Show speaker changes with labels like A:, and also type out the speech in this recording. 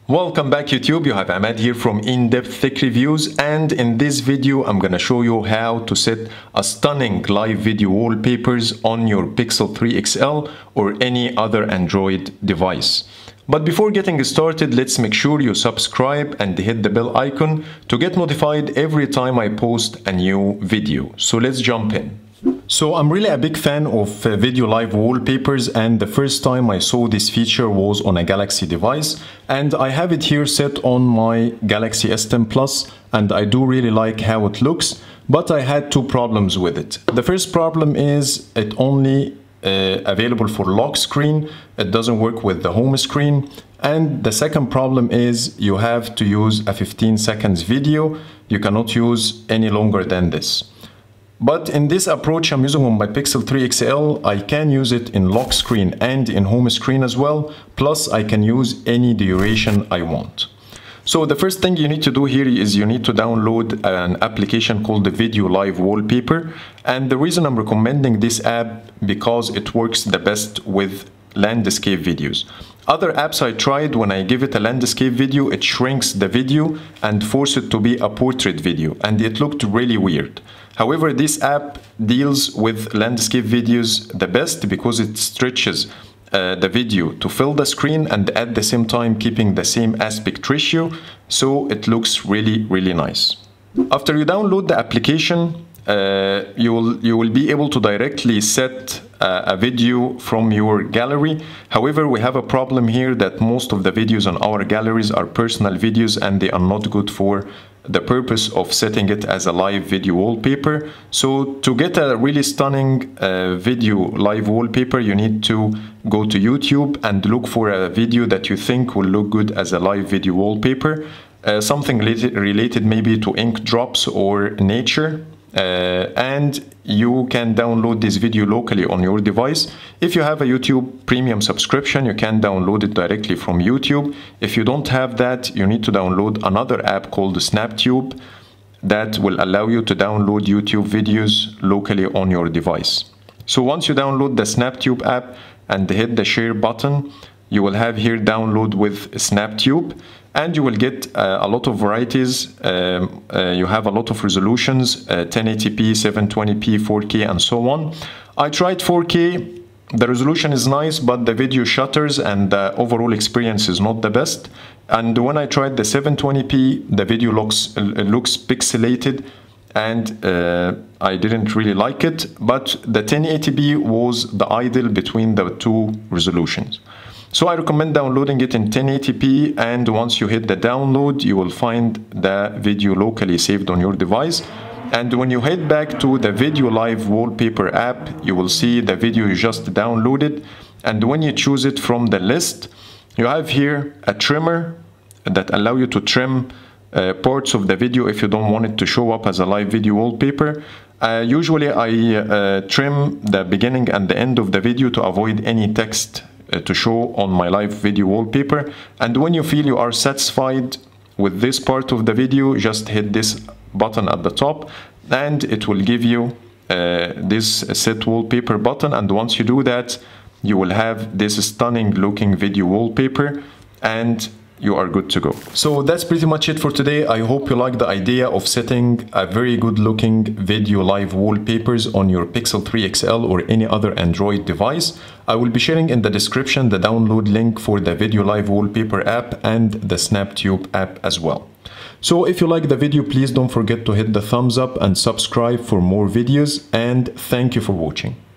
A: Welcome back YouTube, you have Ahmed here from In-Depth Tech Reviews, and in this video I'm gonna show you how to set a stunning live video wallpapers on your Pixel 3 XL or any other Android device. But before getting started, let's make sure you subscribe and hit the bell icon to get notified every time I post a new video. So let's jump in. So I'm really a big fan of video live wallpapers, and the first time I saw this feature was on a Galaxy device, and I have it here set on my Galaxy S10 Plus, and I do really like how it looks, but I had two problems with it. The first problem is it only available for lock screen, it doesn't work with the home screen, and the second problem is you have to use a 15 seconds video, you cannot use any longer than this. But in this approach I'm using on my Pixel 3 XL, I can use it in lock screen and in home screen as well, plus I can use any duration I want. So the first thing you need to do here is you need to download an application called the Video Live Wallpaper, and the reason I'm recommending this app because it works the best with landscape videos. Other apps I tried, when I give it a landscape video, it shrinks the video and forces it to be a portrait video, and it looked really weird. However, this app deals with landscape videos the best because it stretches the video to fill the screen and at the same time keeping the same aspect ratio, so it looks really nice. After you download the application, you will be able to directly set a video from your gallery. However, we have a problem here that most of the videos on our galleries are personal videos and they are not good for the purpose of setting it as a live video wallpaper. So to get a really stunning video live wallpaper, you need to go to YouTube and look for a video that you think will look good as a live video wallpaper. Something related maybe to ink drops or nature. And you can download this video locally on your device. If you have a YouTube premium subscription, you can download it directly from YouTube. If you don't have that, you need to download another app called SnapTube that will allow you to download YouTube videos locally on your device. So once you download the SnapTube app and hit the share button, you will have here download with SnapTube, and you will get a lot of varieties. You have a lot of resolutions, 1080p, 720p, 4K, and so on. I tried 4K, the resolution is nice, but the video shutters and the overall experience is not the best. And when I tried the 720p, the video looks pixelated, and I didn't really like it, but the 1080p was the ideal between the two resolutions. So I recommend downloading it in 1080p, and once you hit the download, you will find the video locally saved on your device. And when you head back to the Video Live Wallpaper app, you will see the video you just downloaded. And when you choose it from the list, you have here a trimmer that allows you to trim parts of the video if you don't want it to show up as a live video wallpaper. Usually I trim the beginning and the end of the video to avoid any text to show on my live video wallpaper. And when you feel you are satisfied with this part of the video, just hit this button at the top and it will give you this set wallpaper button, and once you do that, you will have this stunning looking video wallpaper and you are good to go. So that's pretty much it for today. I hope you like the idea of setting a very good looking video live wallpapers on your Pixel 3 XL or any other Android device. I will be sharing in the description the download link for the Video Live Wallpaper app and the SnapTube app as well. So if you like the video, please don't forget to hit the thumbs up and subscribe for more videos, and thank you for watching.